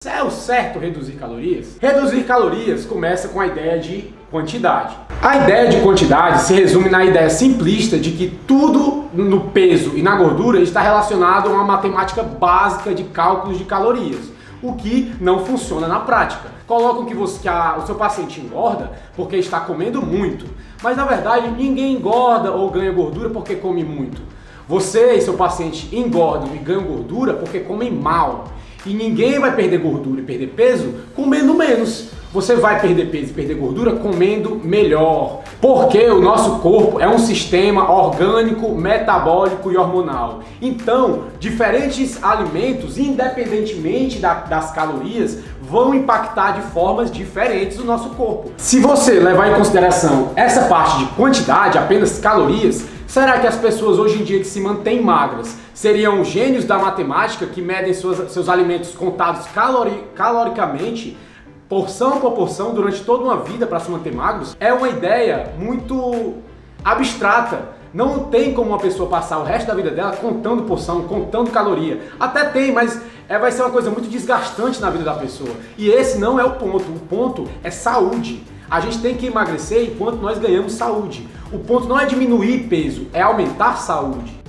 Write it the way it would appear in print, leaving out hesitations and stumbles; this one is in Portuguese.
É o certo reduzir calorias? Reduzir calorias começa com a ideia de quantidade. A ideia de quantidade se resume na ideia simplista de que tudo no peso e na gordura está relacionado a uma matemática básica de cálculos de calorias, o que não funciona na prática. Colocam que o seu paciente engorda porque está comendo muito, mas na verdade ninguém engorda ou ganha gordura porque come muito. Você e seu paciente engordam e ganham gordura porque comem mal. E ninguém vai perder gordura e perder peso comendo menos. Você vai perder peso e perder gordura comendo melhor. Porque o nosso corpo é um sistema orgânico, metabólico e hormonal. Então, diferentes alimentos, independentemente das calorias, vão impactar de formas diferentes o nosso corpo. Se você levar em consideração essa parte de quantidade, apenas calorias, será que as pessoas hoje em dia que se mantêm magras seriam gênios da matemática que medem seus alimentos contados caloricamente, porção por porção, durante toda uma vida para se manter magros? É uma ideia muito abstrata. Não tem como uma pessoa passar o resto da vida dela contando porção, contando caloria. Até tem, mas vai ser uma coisa muito desgastante na vida da pessoa. E esse não é o ponto. O ponto é saúde. A gente tem que emagrecer enquanto nós ganhamos saúde. O ponto não é diminuir peso, é aumentar saúde.